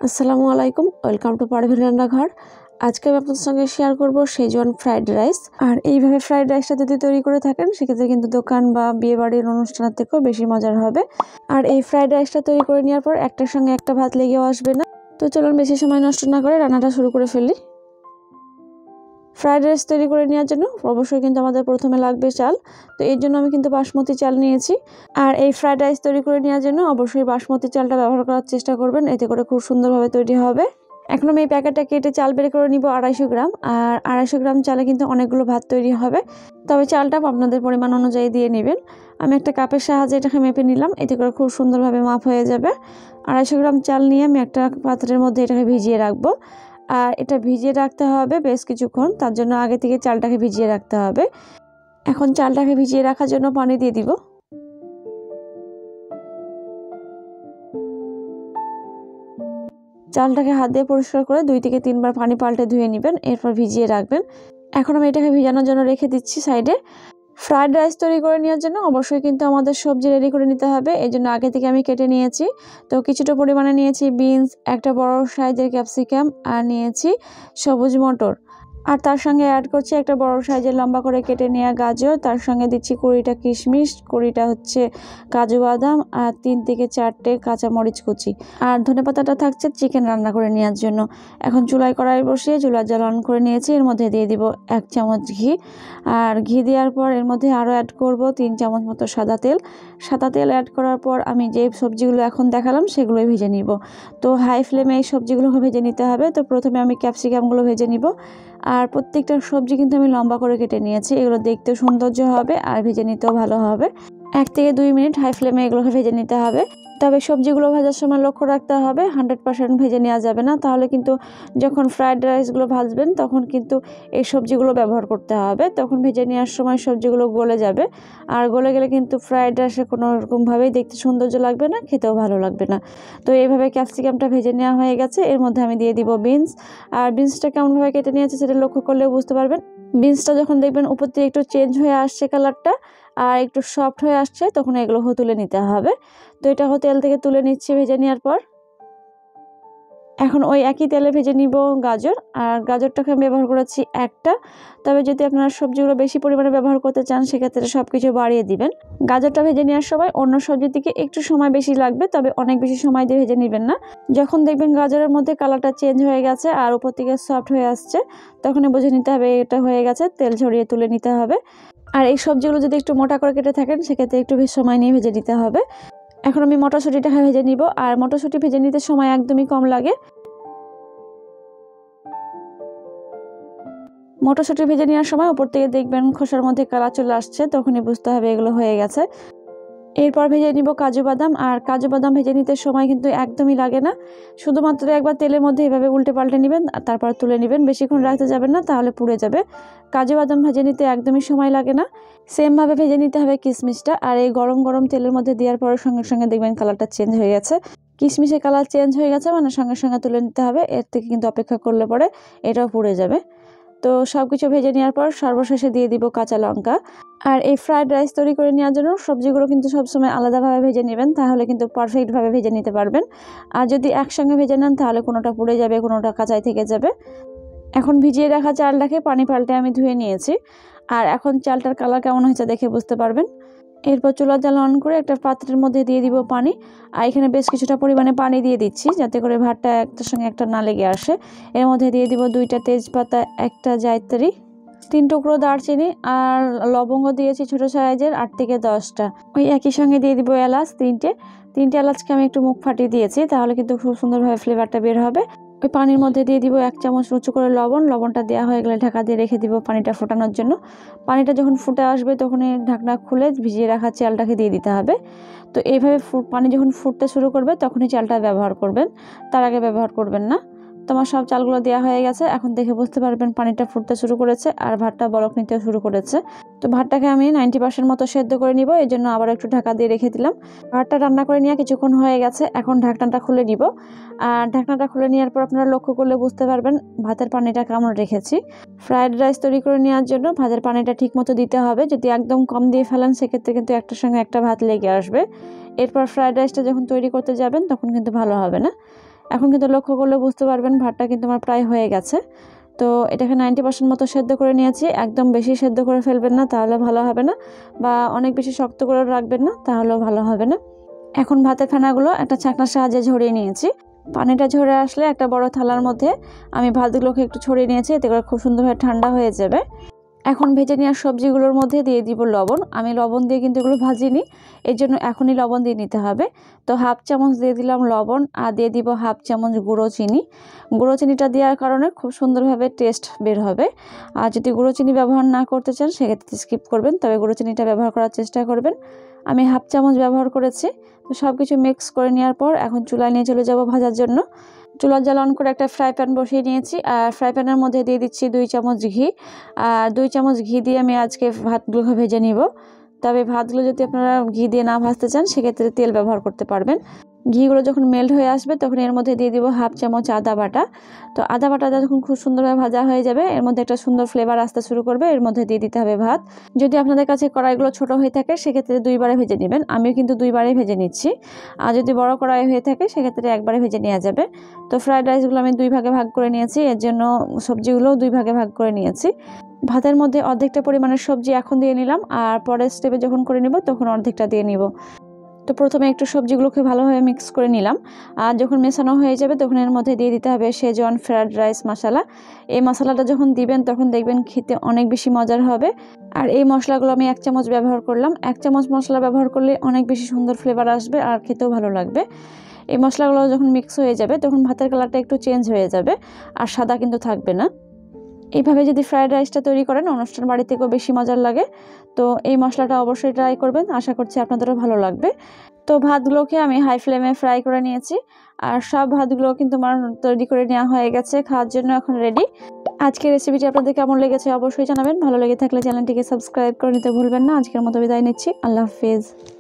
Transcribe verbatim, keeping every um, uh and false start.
আসসালামু আলাইকুম, welcome to Parveen রান্নাঘর। আজকে আমি আপনাদের সঙ্গে শেয়ার করব শেজওয়ান ফ্রাইড রাইস। আর এইভাবে ফ্রাইড রাইসটা যদি তৈরি করে থাকেন সেক্ষেত্রে কিন্তু দোকান বা বিয়ে বাড়ির অনুষ্ঠানের থেকেও বেশি মজার হবে। আর এই ফ্রাইড রাইসটা তৈরি করে নেওয়ার পর একটার সঙ্গে একটা ভাত লেগেও আসবে না। তো চলুন বেশি সময় নষ্ট না করে রান্নাটা শুরু করে ফেলি। ফ্রাইড রাইস তৈরি করে নেওয়ার জন্য অবশ্যই কিন্তু আমাদের প্রথমে লাগবে চাল। তো এর জন্য আমি কিন্তু বাসমতি চাল নিয়েছি। আর এই ফ্রাইড রাইস তৈরি করে নেওয়ার জন্য অবশ্যই বাসমতি চালটা ব্যবহার করার চেষ্টা করবেন, এতে করে খুব সুন্দরভাবে তৈরি হবে। এখন আমি এই প্যাকেটটা কেটে চাল বের করে নিব আড়াইশো গ্রাম। আর আড়াইশো গ্রাম চালে কিন্তু অনেকগুলো ভাত তৈরি হবে, তবে চালটা আপনাদের পরিমাণ অনুযায়ী দিয়ে নেবেন। আমি একটা কাপের সাহায্যে এটাকে মেপে নিলাম, এতে করে খুব সুন্দরভাবে মাপ হয়ে যাবে। আড়াইশো গ্রাম চাল নিয়ে আমি একটা পাত্রের মধ্যে এটাকে ভিজিয়ে রাখবো। আর এটা ভিজিয়ে রাখতে হবে বেশ কিছুক্ষণ, তার জন্য আগে থেকে চালটাকে ভিজিয়ে রাখতে হবে। এখন চালটাকে ভিজিয়ে রাখার জন্য পানি দিয়ে দিব। চালটাকে হাত দিয়ে পরিষ্কার করে দুই থেকে তিনবার পানি পাল্টে ধুয়ে নেবেন, এরপর ভিজিয়ে রাখবেন। এখন আমি এটাকে ভিজানোর জন্য রেখে দিচ্ছি সাইডে। ফ্রাইড রাইস তৈরি করে নেওয়ার জন্য অবশ্যই কিন্তু আমাদের সবজি রেডি করে নিতে হবে, এই জন্য আগে থেকে আমি কেটে নিয়েছি। তো কিছুটা পরিমাণে নিয়েছি বিনস, একটা বড় সাইজের ক্যাপসিকাম, আর নিয়েছি সবুজ মটর। আর তার সঙ্গে অ্যাড করছি একটা বড় সাইজের লম্বা করে কেটে নেওয়া গাজর, তার সঙ্গে দিচ্ছি কুড়িটা কিশমিশ, কুড়িটা হচ্ছে কাজু বাদাম, আর তিন থেকে চারটে কাঁচামরিচ কুচি। আর ধনেপাতাটা থাকছে চিকেন রান্না করে নেওয়ার জন্য। এখন চুলায় কড়াই বসিয়ে চুলার জাল অন করে নিয়েছি, এর মধ্যে দিয়ে দিব এক চামচ ঘি। আর ঘি দেওয়ার পর এর মধ্যে আরও অ্যাড করব তিন চামচ মতো সাদা তেল। সাদা তেল অ্যাড করার পর আমি যে সবজিগুলো এখন দেখালাম সেগুলোই ভেজে নিব। তো হাই ফ্লেমে এই সবজিগুলোকে ভেজে নিতে হবে। তো প্রথমে আমি ক্যাপসিকামগুলো ভেজে নিব। আর প্রত্যেকটা সবজি কিন্তু আমি লম্বা করে কেটে নিয়েছি, এগুলো দেখতেও সৌন্দর্য হবে আর ভেজে নিতেও ভালো হবে। এক থেকে দুই মিনিট হাই ফ্লেমে এগুলোকে ভেজে নিতে হবে। তবে সবজিগুলো ভাজার সময় লক্ষ্য রাখতে হবে হান্ড্রেড পার্সেন্ট ভেজে নেওয়া যাবে না, তাহলে কিন্তু যখন ফ্রাইড রাইসগুলো ভাজবেন তখন কিন্তু এই সবজিগুলো ব্যবহার করতে হবে। তখন ভেজে নেওয়ার সময় সবজিগুলো গলে যাবে, আর গলে গেলে কিন্তু ফ্রাইড রাইসে কোনো রকমভাবেই দেখতে সৌন্দর্য লাগবে না, খেতেও ভালো লাগবে না। তো এইভাবে ক্যাপসিকামটা ভেজে নেওয়া হয়ে গেছে, এর মধ্যে আমি দিয়ে দিব বিনস। আর বিনসটা কেমনভাবে কেটে নিয়েছে সেটা লক্ষ্য করলেও বুঝতে পারবেন। বিনসটা যখন দেখবেন উপর থেকে একটু চেঞ্জ হয়ে আসছে কালারটা আর একটু সফট হয়ে আসছে, তখন এগুলো তুলে নিতে হবে। তো এটা তেল থেকে তুলে নিচ্ছি ভেজে নেওয়ার পর। এখন ওই একই তেলে ভেজে নিব গাজর। আর গাজরটাকে আমি ব্যবহার করেছি একটা, তবে যদি আপনারা সবজিগুলো বেশি পরিমাণে ব্যবহার করতে চান সেক্ষেত্রে সব কিছু বাড়িয়ে দিবেন। গাজরটা ভেজে নেওয়ার সময় অন্য সবজির দিকে একটু সময় বেশি লাগবে, তবে অনেক বেশি সময় দিয়ে ভেজে নেবেন না। যখন দেখবেন গাজরের মধ্যে কালারটা চেঞ্জ হয়ে গেছে আর উপর থেকে সফট হয়ে আসছে, তখনই বুঝে নিতে হবে এটা হয়ে গেছে, তেল ঝরিয়ে তুলে নিতে হবে। আর এই সবজিগুলো যদি একটু মোটা করে কেটে থাকেন সেক্ষেত্রে একটু বেশি সময় নিয়ে ভেজে নিতে হবে। এখন আমি মটরশুঁটিটা ভেজে নিব। আর মটরশুঁটি ভেজে নিতে সময় একদমই কম লাগে। মটরশুঁটি ভেজে নেওয়ার সময় উপর থেকে দেখবেন খোসার মধ্যে কালার চলে আসছে, তখনই বুঝতে হবে এগুলো হয়ে গেছে। এরপর ভেজে নিব কাজু বাদাম। আর কাজু বাদাম ভেজে নিতে সময় কিন্তু একদমই লাগে না, শুধুমাত্র একবার তেলের মধ্যে এভাবে উল্টে পাল্টে নেবেন আর তারপর তুলে নেবেন, বেশিক্ষণ রাখতে যাবেন না, তাহলে পুড়ে যাবে। কাজু বাদাম ভেজে নিতে একদমই সময় লাগে না। সেমভাবে ভেজে নিতে হবে কিশমিশটা। আর এই গরম গরম তেলের মধ্যে দেওয়ার পর সঙ্গে সঙ্গে দেখবেন কালারটা চেঞ্জ হয়ে গেছে। কিশমিশের কালার চেঞ্জ হয়ে গেছে মানে সঙ্গে সঙ্গে তুলে নিতে হবে, এর থেকে কিন্তু অপেক্ষা করলে পরে এটাও পুড়ে যাবে। তো সব কিছু ভেজে নেওয়ার পর সর্বশেষে দিয়ে দিব কাঁচা লঙ্কা। আর এই ফ্রাইড রাইস তৈরি করে নেওয়ার জন্য সবজিগুলো কিন্তু সবসময় আলাদাভাবে ভেজে নেবেন, তাহলে কিন্তু পারফেক্টভাবে ভেজে নিতে পারবেন। আর যদি একসঙ্গে ভেজে নেন তাহলে কোনোটা পুড়ে যাবে, কোনোটা কাঁচাই থেকে যাবে। এখন ভিজিয়ে রাখা চালটাকে পানি পাল্টে আমি ধুয়ে নিয়েছি। আর এখন চালটার কালার কেমন হয়েছে দেখে বুঝতে পারবেন। এরপর চুলার জাল অন করে একটা পাত্রের মধ্যে দিয়ে দিব পানি। আর এখানে বেশ কিছুটা পরিমাণে পানি দিয়ে দিচ্ছি যাতে করে ভাতটা একটার সঙ্গে একটা না লেগে আসে। এর মধ্যে দিয়ে দিব দুইটা তেজপাতা, একটা জায়ত্রী, তিন টুকরো দারচিনি, আর লবঙ্গ দিয়েছি ছোটো সাইজের আট থেকে দশটা। ওই একই সঙ্গে দিয়ে দিব এলাচ তিনটে। তিনটে এলাচকে আমি একটু মুখ ফাটিয়ে দিয়েছি, তাহলে কিন্তু খুব সুন্দরভাবে ফ্লেভারটা বের হবে। ওই পানির মধ্যে দিয়ে দিব এক চামচ উঁচু করে লবণ। লবণটা দেওয়া হয়ে গেলে ঢাকা দিয়ে রেখে দিব পানিটা ফোটানোর জন্য। পানিটা যখন ফুটে আসবে তখনই ঢাকনা খুলে ভিজিয়ে রাখা চালটাকে দিয়ে দিতে হবে। তো এইভাবে পানি যখন ফুটতে শুরু করবে তখনই চালটা ব্যবহার করবেন, তার আগে ব্যবহার করবেন না। তোমার সব চালগুলো দেওয়া হয়ে গেছে, এখন দেখে বুঝতে পারবেন পানিটা ফুটতে শুরু করেছে আর ভাতটা বলক নিতেও শুরু করেছে। তো ভাতটাকে আমি নাইনটি পার্সেন্ট মতো সেদ্ধ করে নিব, এই জন্য আবার একটু ঢাকা দিয়ে রেখে দিলাম। ভাতটা রান্না করে নিয়ে কিছুক্ষণ হয়ে গেছে, এখন ঢাকনাটা খুলে নিব। আর ঢাকনাটা খুলে নেওয়ার পর আপনারা লক্ষ্য করলে বুঝতে পারবেন ভাতের পানিটা কেমন রেখেছি। ফ্রাইড রাইস তৈরি করে নেওয়ার জন্য ভাতের পানিটা ঠিক মতো দিতে হবে, যদি একদম কম দিয়ে ফেলেন সেক্ষেত্রে কিন্তু একটার সঙ্গে একটা ভাত লেগে আসবে। এরপর ফ্রাইড রাইসটা যখন তৈরি করতে যাবেন তখন কিন্তু ভালো হবে না। এখন কিন্তু লক্ষ্য করলে বুঝতে পারবেন ভাতটা কিন্তু আমার প্রায় হয়ে গেছে। তো এটাকে নাইনটি পার্সেন্ট মতো সেদ্ধ করে নিয়েছি। একদম বেশি সেদ্ধ করে ফেলবেন না, তাহলে ভালো হবে না, বা অনেক বেশি শক্ত করে রাখবেন না, তাহলেও ভালো হবে না। এখন ভাতের ফেনাগুলো একটা ছাঁকনার সাহায্যে ঝরিয়ে নিয়েছি। পানিটা ঝরে আসলে একটা বড় থালার মধ্যে আমি ভাতগুলোকে একটু ছড়িয়ে নিয়েছি, এতে করে খুব সুন্দরভাবে ঠান্ডা হয়ে যাবে। এখন ভেজে নেওয়া সবজিগুলোর মধ্যে দিয়ে দিব লবণ। আমি লবণ দিয়ে কিন্তু এগুলো ভাজিনি, এর জন্য এখনই লবণ দিয়ে নিতে হবে। তো হাফ চামচ দিয়ে দিলাম লবণ, আর দিয়ে দিব হাফ চামচ গুঁড়ো চিনি। গুঁড়ো চিনিটা দেওয়ার কারণে খুব সুন্দরভাবে টেস্ট বের হবে। আর যদি গুঁড়ো চিনি ব্যবহার না করতে চান সেক্ষেত্রে স্কিপ করবেন, তবে গুঁড়ো চিনিটা ব্যবহার করার চেষ্টা করবেন। আমি হাফ চামচ ব্যবহার করেছি। তো সব কিছু মিক্স করে নেওয়ার পর এখন চুলায় নিয়ে চলে যাব ভাজার জন্য। চুলার জ্বালা অন করে একটা ফ্রাই প্যান বসিয়ে নিয়েছি, আর ফ্রাই প্যানের মধ্যে দিয়ে দিচ্ছি দুই চামচ ঘি। আর দুই চামচ ঘি দিয়ে আমি আজকে ভাতগুলো ভেজে নিব। তবে ভাতগুলো যদি আপনারা ঘি দিয়ে না ভাজতে চান সেক্ষেত্রে তেল ব্যবহার করতে পারবেন। ঘিগুলো যখন মেল্ট হয়ে আসবে তখন এর মধ্যে দিয়ে দিব হাফ চামচ আদা বাটা। তো আদা বাটাটা যখন খুব সুন্দরভাবে ভাজা হয়ে যাবে, এর মধ্যে একটা সুন্দর ফ্লেভার আসতে শুরু করবে, এর মধ্যে দিয়ে দিতে হবে ভাত। যদি আপনাদের কাছে কড়াইগুলো ছোট হয়ে থাকে সেক্ষেত্রে দুইবারে ভেজে নেবেন, আমিও কিন্তু দুইবারে ভেজে নিচ্ছি। আর যদি বড় কড়াই হয়ে থাকে সেক্ষেত্রে একবারে ভেজে নেওয়া যাবে। তো ফ্রাইড রাইসগুলো আমি দুই ভাগে ভাগ করে নিয়েছি, এর জন্য সবজিগুলোও দুই ভাগে ভাগ করে নিয়েছি। ভাতের মধ্যে অর্ধেকটা পরিমাণের সবজি এখন দিয়ে নিলাম, আর পরের স্টেপে যখন করে নিব তখন অর্ধেকটা দিয়ে নিব। তো প্রথমে একটু সবজিগুলোকে ভালোভাবে মিক্স করে নিলাম, আর যখন মেশানো হয়ে যাবে তখন এর মধ্যে দিয়ে দিতে হবে শেজওয়ান ফ্রাইড রাইস মশলা। এই মশলাটা যখন দিবেন তখন দেখবেন খেতে অনেক বেশি মজার হবে। আর এই মশলাগুলো আমি এক চামচ ব্যবহার করলাম। এক চামচ মশলা ব্যবহার করলে অনেক বেশি সুন্দর ফ্লেভার আসবে আর খেতেও ভালো লাগবে। এই মশলাগুলো যখন মিক্স হয়ে যাবে তখন ভাতের কালারটা একটু চেঞ্জ হয়ে যাবে, আর সাদা কিন্তু থাকবে না। এইভাবে যদি ফ্রাইড রাইসটা তৈরি করেন অনুষ্ঠান বাড়ি থেকেও বেশি মজার লাগে। তো এই মশলাটা অবশ্যই ট্রাই করবেন, আশা করছি আপনাদেরও ভালো লাগবে। তো ভাতগুলোকে আমি হাই ফ্লেমে ফ্রাই করে নিয়েছি, আর সব ভাতগুলো কিন্তু আমার তৈরি করে নেওয়া হয়ে গেছে, খাওয়ার জন্য এখন রেডি। আজকের রেসিপিটি আপনাদের কেমন লেগেছে অবশ্যই জানাবেন। ভালো লেগে থাকলে চ্যানেলটিকে সাবস্ক্রাইব করে নিতে ভুলবেন না। আজকের মতো বিদায় নিচ্ছি, আল্লাহ হাফেজ।